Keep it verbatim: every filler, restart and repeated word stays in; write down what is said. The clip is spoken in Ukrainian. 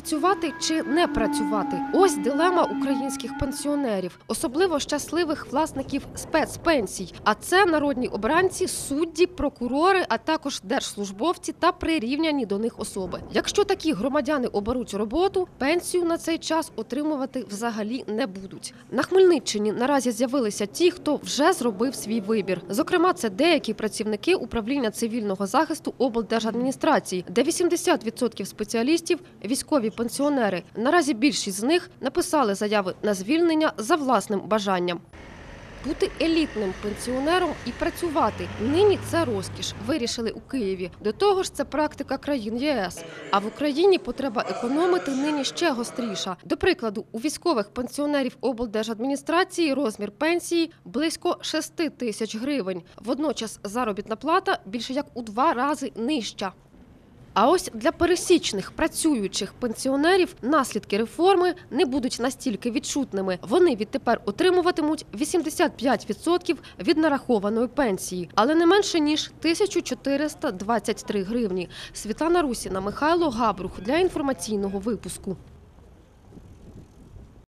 Працювати чи не працювати – ось дилема українських пенсіонерів, особливо щасливих власників спецпенсій. А це народні обранці, судді, прокурори, а також держслужбовці та прирівняні до них особи. Якщо такі громадяни оберуть роботу, пенсію на цей час отримувати взагалі не будуть. На Хмельниччині наразі з'явилися ті, хто вже зробив свій вибір. Зокрема, це деякі працівники управління цивільного захисту облдержадміністрації, де вісімдесят відсотків спеціалістів – військові пенсіонери. Наразі більшість з них написали заяви на звільнення за власним бажанням. Бути елітним пенсіонером і працювати – нині це розкіш, вирішили у Києві. До того ж, це практика країн ЄС. А в Україні потреба економити нині ще гостріша. До прикладу, у військових пенсіонерів облдержадміністрації розмір пенсії – близько шести тисяч гривень. Водночас заробітна плата більше як у два рази нижча. А ось для пересічних працюючих пенсіонерів наслідки реформи не будуть настільки відчутними. Вони відтепер отримуватимуть вісімдесят п'ять відсотків від нарахованої пенсії, але не менше ніж тисячу чотириста двадцять три гривні. Світлана Русіна, Михайло Габрух для інформаційного випуску.